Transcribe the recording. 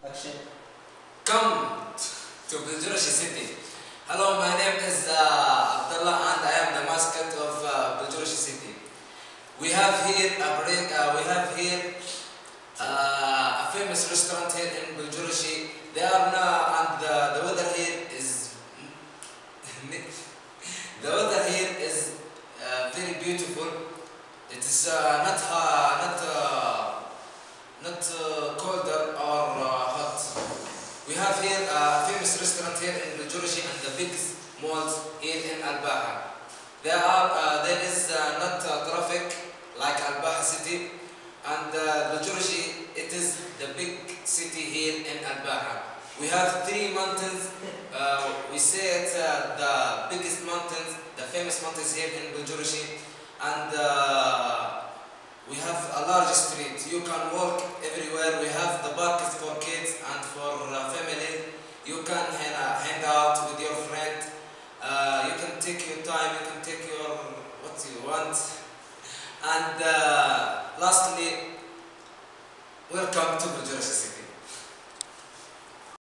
Action. Come to Bulgaria City. Hello, my name is Abdullah and I am the mascot of Bulgaria City. We have here a famous restaurant here in Bulgaria. They are now and the weather here is the weather here is very beautiful. It is not colder or hot. We have here a famous restaurant here in Bulgaria and the biggest malls here in Al-Baha. There is not traffic like Al-Baha city, and Bulgaria it is the big city here in Al-Baha. We have three mountains. We say it the biggest mountains, the famous mountains here in Bulgaria, and we have a large street. You can walk everywhere. We have the parks for kids and for family. You can hang out with your friend. You can take your time. You can take your what you want. And lastly, welcome to Bulgaria City.